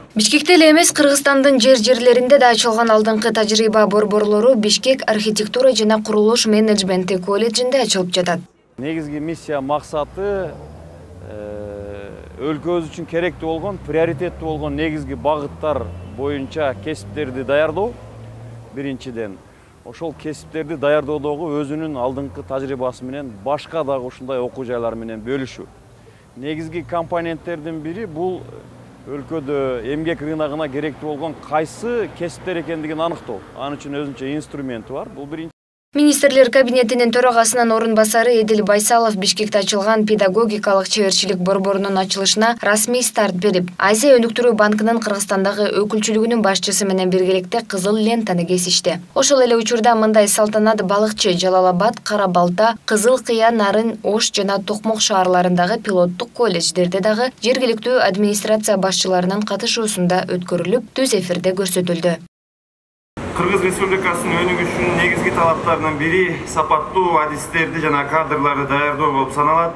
Бишкекте эле эмес, Кыргызстандын жерлеринде да ачылган алдыңкы тажрыйба борборлору Бишкек архитектура жана курулуш менеджменти колледжинде ачылып жатат. Негизги миссия максаты өлкөбүз үчүн керектүү болгон, приоритеттүү болгон негизги багыттар боюнча кесиптерди даярдоо. Биринчиден, ошол кесиптерди даярдоодогу өзүнүн алдыңкы тажрыйбасы менен башка дагы ушундай окуу жайлар менен бөлүшүү. Негизги компоненттердин бири бул өлкөдө эмгек рыногуна керектүү болгон кайсы кесиптер экендигин аныктоо. Анын үчүн өзүнчө инструменти бар. Бул биринчи. Министрлер кабинетинин төрагасынын орун басары Эдил Байсалов Бишкекте ачылган педагогикалык чеберчилик борборунун ачылышына расмий старт берип, Азия өнүктүрүү банкынын Кыргызстандагы өкүлчүлүгүнүн башчысы менен биргеликте кызыл лентаны кесишти. Ошол эле учурда мындай салтанат балыкчы Жалал-Абад, Кара Балта, Кызыл Кыя, Нарын, Ош жана Токмок шаарларындагы пилоттук колледждерде дагы жергиликтүү администрация башчыларынын катышуусунда өткөрүлүп, түз эфирде көрсөтүлдү. Кыргыз Республикасынын өнүгүшүнүн негизги талаптарынын бири сапаттуу адистерди жана кадрларды даярдоо болуп саналат.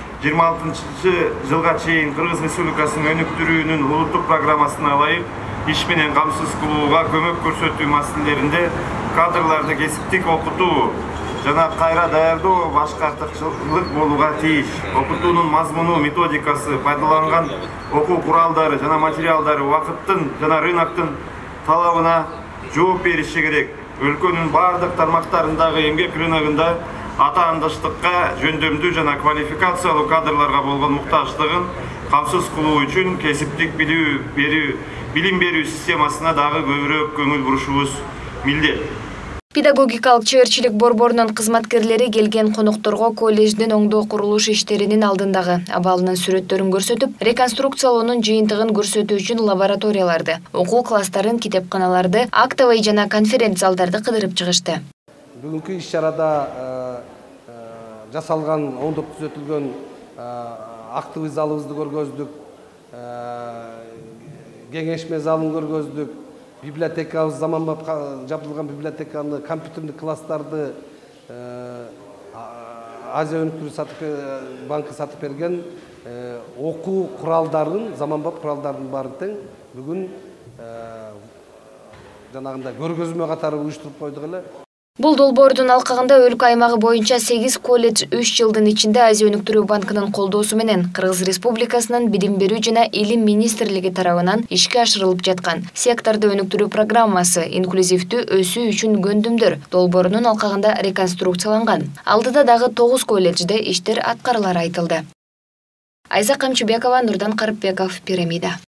26-жылга чейин Кыргыз Республикасынын өнүктүрүүнүн улуттук программасына ылайык иш менен камсыз кылууга көмөк көрсөтүү маселелеринде кадрларды кесиптик окутуу жана кайра даярдоо башка артыкчылык болууга тийиш. Окутуунун мазмуну, методикасы, пайдаланган окуу куралдары жана материалдары убакыттын жана рыноктун талабына жооп бериши керек. Өлкөнүн бардык тармактарындагы эмгек рыногунда атаандаштыкка, жөндөмдүү жана квалификациялуу кадрларга болгон муктаждыгын камсыз кылуу үчүн кесиптик билим берүү системасына дагы көбүрөөк көңүл бурушубуз милдет. Педагогикалык чеберчилик борборунун кызматкерлери келген конокторго колледждин оңдоо курулуш иштеринин алдындагы абалынын сүрөттөрүн көрсөтүп, реконструкциялоонун жыйынтыгын көрсөтүү үчүн лабораторияларды, окуу класстарын, китепканаларды, актовый жана конференц залдарды кыдырып чыгышты. Бүгүнкү иш-чарада жасалган, оңдоп түзөтүлгөн актовый залыбызды көргөздүк, кеңешме залын көргөздүк. Библиотекабыз, заманбап жабдылган библиотеканы, компьютердик класстарды Азия өнүктүрүү банкы сатып берген, окуу куралдарын, заманбап куралдардын баарын тең бүгүн жанагындай көргөзмө катары уюштуруп койдук эле. Бул долбоордун алкагында өлкө аймагы боюнча 8 колледж 3 жылдын ичинде Азия өнүктүрүү банкынын колдоосу менен Кыргыз Республикасынын Билим берүү жана Илим министрлиги тарабынан ишке ашырылып жаткан секторду өнүктүрүү программасы инклюзивдүү өсүү үчүн көндүмдөр долбоорунун алкагында реконструкцияланган. Алдыда дагы 9 колледжде иштер аткарылары айтылды. Айза Камчыбекова, Нурдан Карыпбеков, Пирамида.